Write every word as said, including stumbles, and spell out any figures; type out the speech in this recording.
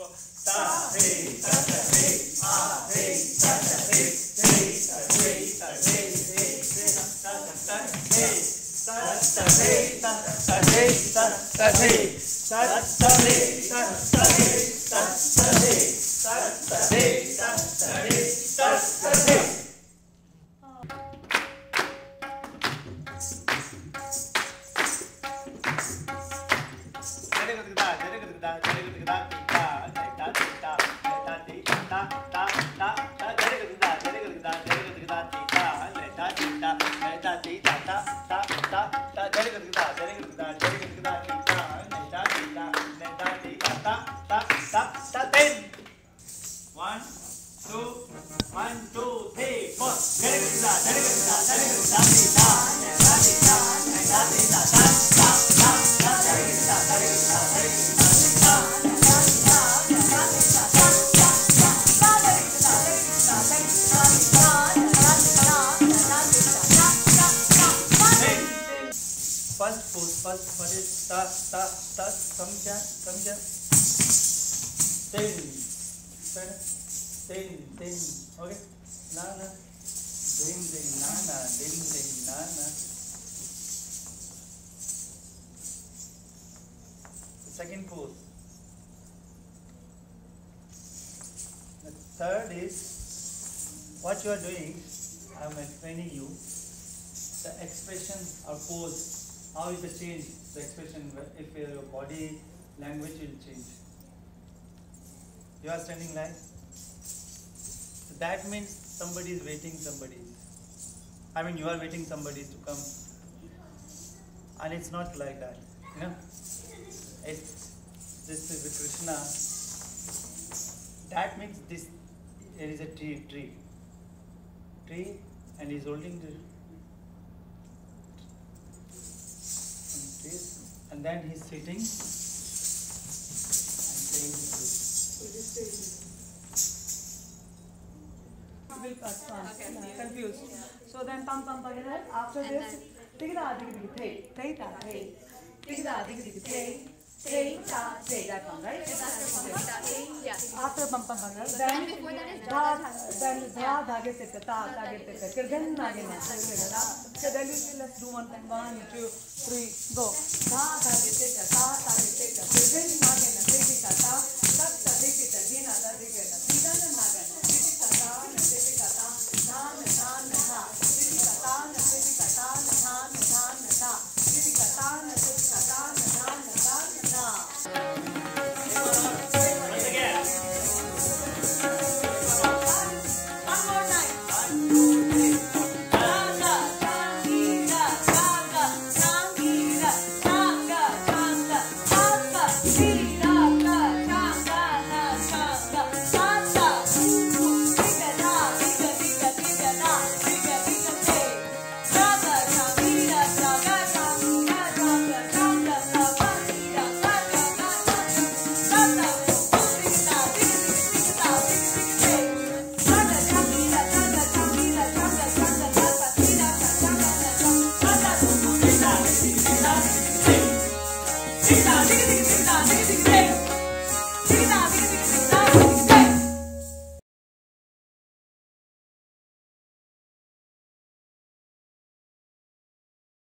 four. Ta hey ta ta hey ah hey ta ta hey hey ta hey ta hey hey ta ta ta hey ta ta hey ta ta hey ta ta hey ta ta hey ta ta hey ta ta hey ta ta hey ta ta hey ta ta hey. One, two, one, two, three, four. First pose, first what is ta ta ta come here, come here. Ten, ten, ten. Okay. Na na. Ding ding na na, ding ding na na. The second pose. The third is what you are doing. I am explaining you the expression or pose. How is the change, the expression, if your body language will change. You are standing like, so that means somebody is waiting, somebody is, I mean you are waiting somebody to come, and it's not like that, you know, it's, this is the Krishna, that means this, there is a tree, tree, tree and he is holding the and then he's sitting and playing the flute. Okay, confused. So then tam tam tam after this tigda dig dig thay thay ta thay tigda dig dig thay thay ta thay that one, right? After pam pam pam then dha then dha dhage te ta dhage te kar then nage na so then let's do one time. One two three go. Dha dhage te ta dhage te kar then nage na